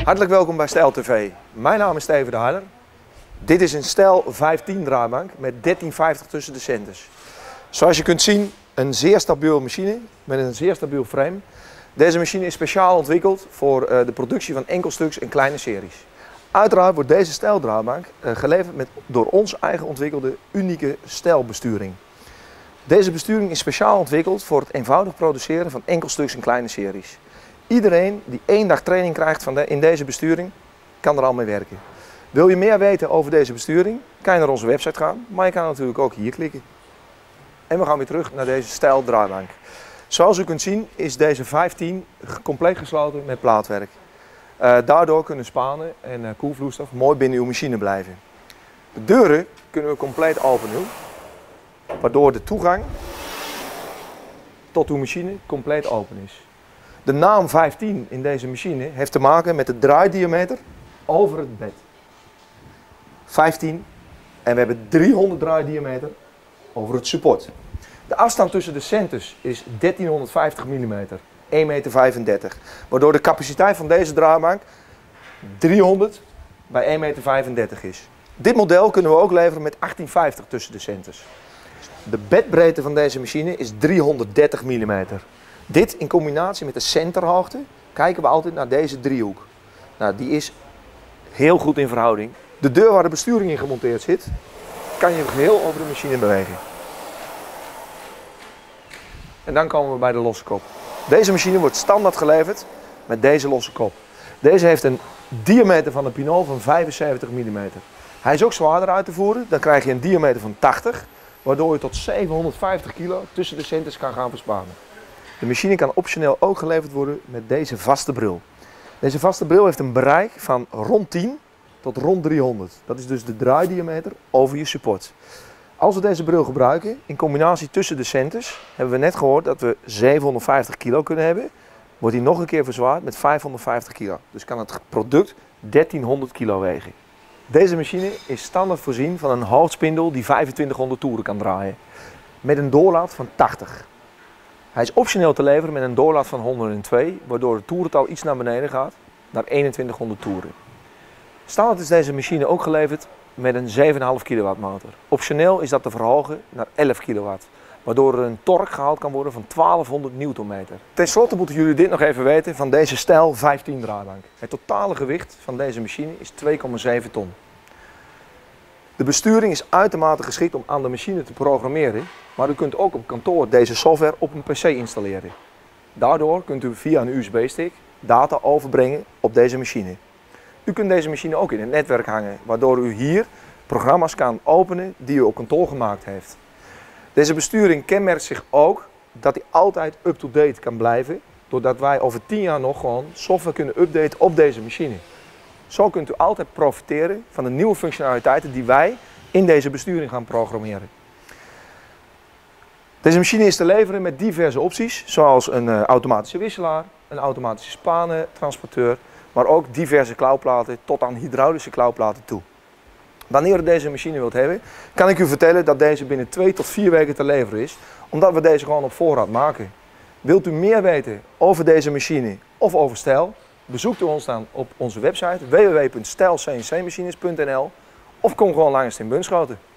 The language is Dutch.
Hartelijk welkom bij Stijl TV. Mijn naam is Steven de Harder. Dit is een Stijl 510 draaibank met 1350 tussen de centers. Zoals je kunt zien, een zeer stabiele machine met een zeer stabiel frame. Deze machine is speciaal ontwikkeld voor de productie van enkelstuks en kleine series. Uiteraard wordt deze Stijl draaibank geleverd door ons eigen ontwikkelde unieke stijlbesturing. Deze besturing is speciaal ontwikkeld voor het eenvoudig produceren van enkelstuks en kleine series. Iedereen die 1 dag training krijgt in deze besturing, kan er al mee werken. Wil je meer weten over deze besturing, kan je naar onze website gaan, maar je kan natuurlijk ook hier klikken. En we gaan weer terug naar deze Stijl draaibank. Zoals u kunt zien is deze 510 compleet gesloten met plaatwerk. Daardoor kunnen spanen en koelvloeistof mooi binnen uw machine blijven. De deuren kunnen we compleet openen, waardoor de toegang tot uw machine compleet open is. De naam 510 in deze machine heeft te maken met de draaidiameter over het bed. 15 en we hebben 300 draaidiameter over het support. De afstand tussen de centers is 1350 mm, 1,35 meter. Waardoor de capaciteit van deze draaibank 300 bij 1,35 meter is. Dit model kunnen we ook leveren met 1850 tussen de centers. De bedbreedte van deze machine is 330 mm. Dit in combinatie met de centerhoogte kijken we altijd naar deze driehoek. Nou, die is heel goed in verhouding. De deur waar de besturing in gemonteerd zit, kan je geheel over de machine bewegen. En dan komen we bij de losse kop. Deze machine wordt standaard geleverd met deze losse kop. Deze heeft een diameter van de pinot van 75 mm. Hij is ook zwaarder uit te voeren. Dan krijg je een diameter van 80, waardoor je tot 750 kilo tussen de centers kan gaan verspanen. De machine kan optioneel ook geleverd worden met deze vaste bril. Deze vaste bril heeft een bereik van rond 10 tot rond 300. Dat is dus de draaidiameter over je support. Als we deze bril gebruiken in combinatie tussen de centers, hebben we net gehoord dat we 750 kilo kunnen hebben. Wordt hij nog een keer verzwaard met 550 kilo. Dus kan het product 1300 kilo wegen. Deze machine is standaard voorzien van een hoofdspindel die 2500 toeren kan draaien. Met een doorlaat van 80. Hij is optioneel te leveren met een doorlaat van 102, waardoor het toerental iets naar beneden gaat, naar 2100 toeren. Standaard is deze machine ook geleverd met een 7,5 kW motor. Optioneel is dat te verhogen naar 11 kW, waardoor er een torque gehaald kan worden van 1200 Nm. Ten slotte moeten jullie dit nog even weten van deze Stijl 510 draaibank. Het totale gewicht van deze machine is 2,7 ton. De besturing is uitermate geschikt om aan de machine te programmeren, maar u kunt ook op kantoor deze software op een PC installeren. Daardoor kunt u via een USB-stick data overbrengen op deze machine. U kunt deze machine ook in het netwerk hangen, waardoor u hier programma's kan openen die u op kantoor gemaakt heeft. Deze besturing kenmerkt zich ook dat hij altijd up-to-date kan blijven, doordat wij over 10 jaar nog gewoon software kunnen updaten op deze machine. Zo kunt u altijd profiteren van de nieuwe functionaliteiten die wij in deze besturing gaan programmeren. Deze machine is te leveren met diverse opties, zoals een automatische wisselaar, een automatische spanentransporteur, maar ook diverse klauwplaten tot aan hydraulische klauwplaten toe. Wanneer u deze machine wilt hebben, kan ik u vertellen dat deze binnen 2 tot 4 weken te leveren is, omdat we deze gewoon op voorraad maken. Wilt u meer weten over deze machine of over Stijl? Bezoekt u ons dan op onze website www.stijlcncmachines.nl of kom gewoon langs in Bunschoten.